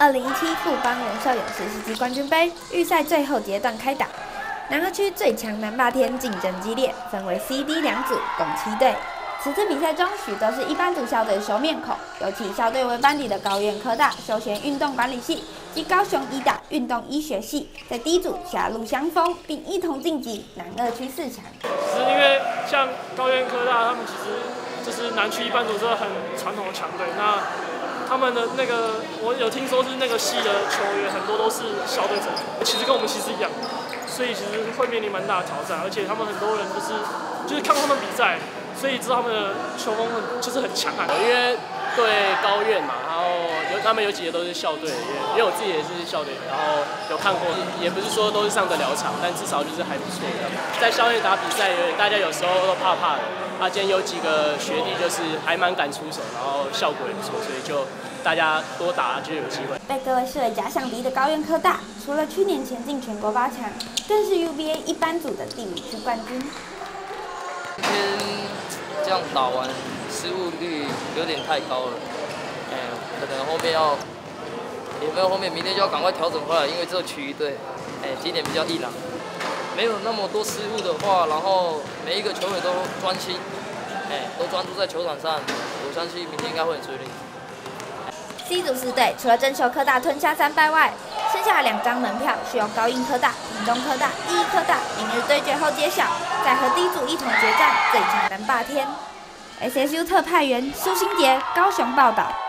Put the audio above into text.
2017富邦人寿勇士世纪冠军杯预赛最后阶段开打，南二区最强南霸天竞争激烈，分为 C、D 两组，共7队。此次比赛中，许多是一般组校队的熟面孔，尤其校队为班底的高苑科大休闲运动管理系及高雄医大运动医学系，在 D 组狭路相逢，并一同晋级南二区4强。 只是因为像高苑科大，他们其实就是南区一般组是很传统的强队，那他们的那个，我有听说是那个系的球员很多都是校队成员，其实跟我们其实一样，所以其实会面临蛮大的挑战，而且他们很多人就是看过他们比赛，所以知道他们的球风就是很强悍。 因为对高苑嘛，然后他们有几个都是校队，因为我自己也是校队，然后有看过，也不是说都是上得了场，但至少就是还不错这样。在校内打比赛，大家有时候都怕怕的。今天有几个学弟就是还蛮敢出手，然后效果也不错，所以就大家多打就有机会。 被各位视为假想敌的高苑科大，除了去年前进全国8强，更是 UBA 一般组的第5区冠军。 今天这样打完，失误率有点太高了，可能后面也没有后面，明天就要赶快调整回来，因为只有区一队，今年比较硬朗，没有那么多失误的话，然后每一个球员都专心，都专注在球场上，我相信明天应该会很顺利。 C 组4队除了征求科大吞下3败外，剩下的2张门票需由高应科大、屏东科大、第一科大明日对决后揭晓，再和 D 组一同决战最强南霸天。SSU 特派员苏新杰高雄报道。